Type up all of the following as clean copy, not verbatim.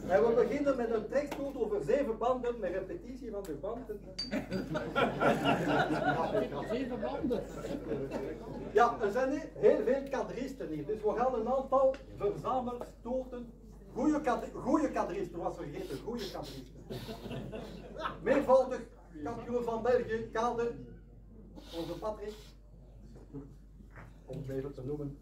En we beginnen met een trekstoot over 7 banden met repetitie van de banden. 7 banden? Ja, er zijn heel veel kadristen hier, dus we gaan een aantal verzamelstoten. Goeie kadristen, was vergeten, goeie kadristen. Meervoudig kampioen van België, kader, onze Patrick. Om het even te noemen.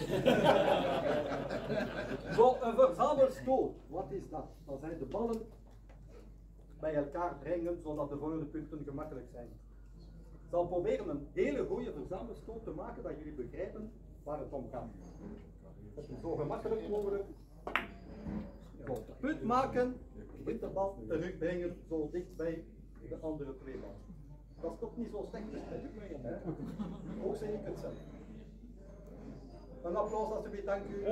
Zo, een verzamelstoot, wat is dat? Dat zijn de ballen bij elkaar brengen, zodat de volgende punten gemakkelijk zijn. Ik zal proberen een hele goede verzamelstoot te maken, dat jullie begrijpen waar het om gaat. Het is zo gemakkelijk mogelijk. Zo, punt maken, met de bal terugbrengen, zo dicht bij de andere 2 ballen. Dat is toch niet zo slecht gespeeld. Ook zeg ik het zelf. Een applaus alsjeblieft, dank u.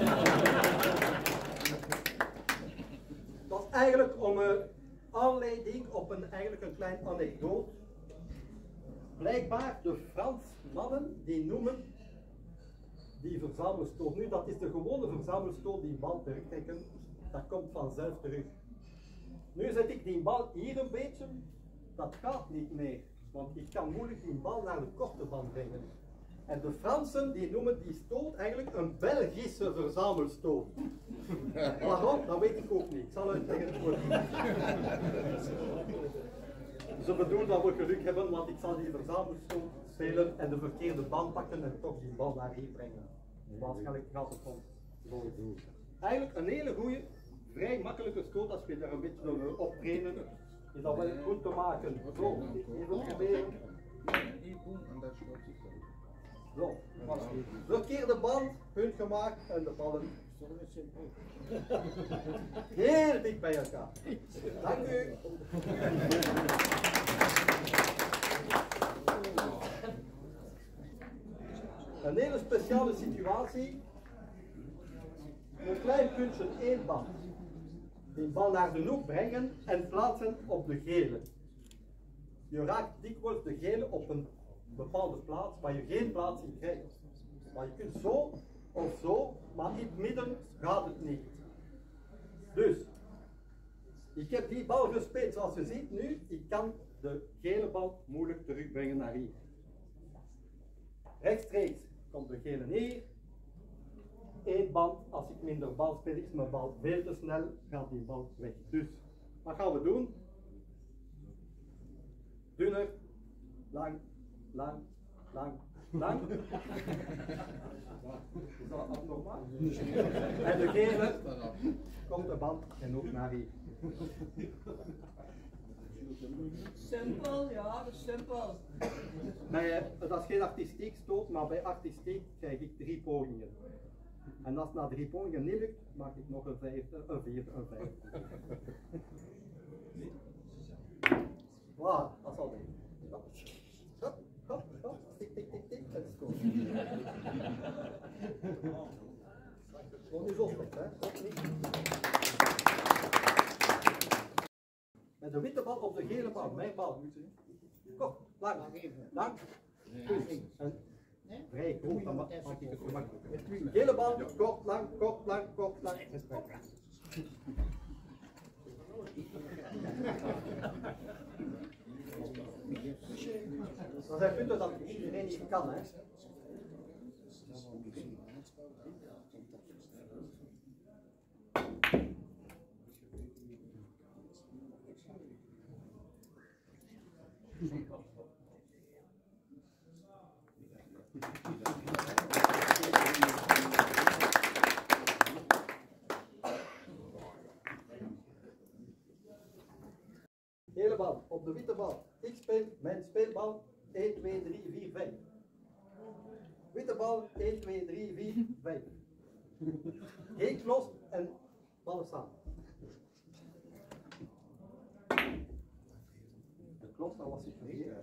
Dat is eigenlijk om aanleiding op eigenlijk een klein anekdote. Blijkbaar de Fransmannen die noemen die verzamelstoot. Nu, dat is de gewone verzamelstoot, die bal terugtrekken, dat komt vanzelf terug. Nu zet ik die bal hier een beetje, dat gaat niet meer, want ik kan moeilijk die bal naar de korte band brengen. En de Fransen die noemen die stoot eigenlijk een Belgische verzamelstoot. Waarom? Dat weet ik ook niet. Ik zal uitleggen voor. Ze bedoelen dat we geluk hebben, want ik zal die verzamelstoot spelen en de verkeerde band pakken en toch die bal naar hier brengen. Waarschijnlijk gaat het van zo doen. Eigenlijk een hele goede, vrij makkelijke stoot als je daar een beetje op trainen. Is dat wel goed te maken. Zo, even proberen. Zo, voilà. Verkeerde band, punt gemaakt en de ballen heel dicht bij elkaar. Dank u. Een hele speciale situatie. Een klein puntje 1 band. Die bal naar de hoek brengen en plaatsen op de gele. Je raakt dikwijls de gele op een bepaalde plaats waar je geen plaatsing krijgt. Maar je kunt zo of zo, maar in het midden gaat het niet. Dus, ik heb die bal gespeeld zoals je ziet nu. Ik kan de gele bal moeilijk terugbrengen naar hier. Rechtstreeks komt de gele neer. 1 band, als ik minder bal speel, is mijn bal veel te snel, gaat die bal weg. Dus, wat gaan we doen? Dunner, lang, lang, lang, lang. Is dat abnormaal? En de gele komt de band en ook naar hier. Simpel, ja, dat is simpel. Dat is geen artistiek stoot, maar bij artistiek krijg ik 3 pogingen. En als na 3 pogingen niet lukt, maak ik nog een 4e, een 5e. Voilà, dat is al goed. Hop, hop, hop, tik, tik, tik, tik, en score. Gewoon niet zo slecht, hè? Ook niet. Met de witte bal op de gele bal, mijn bal. Kom, lang, lang. En vrij goed, dan maak ik het gemakkelijk. Gele bal, kort, lang, kort, lang, kort, lang. Dat zijn punten dat iedereen niet kan, hè. Gele bal op de witte bal. Ik speel mijn speelbal 1, 2, 3, 4, 5. Witte bal 1, 2, 3, 4, 5. Geen klos en ballen samen. De klos, dat was ik vergeten.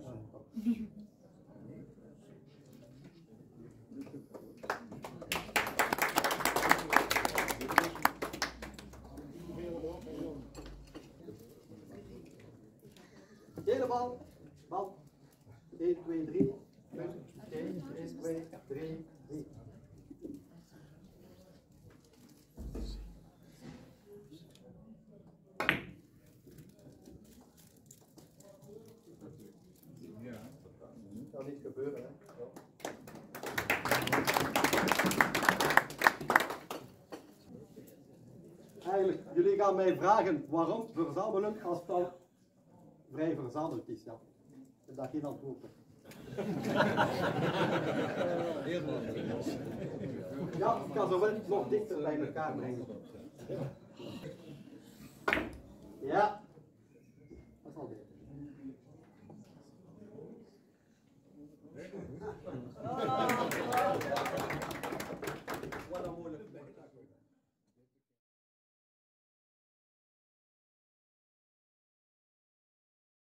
Gele bal, bal, 1, 2, 3, 1, 2, 3, 4. kan niet gebeuren. Hè. Ja. Eigenlijk, jullie gaan mij vragen waarom verzamelen als het al vrij verzameld is. Ja. En dat geen antwoord. Ja, ik kan ze wel nog dichter bij elkaar brengen. Ja. Dat is al beter.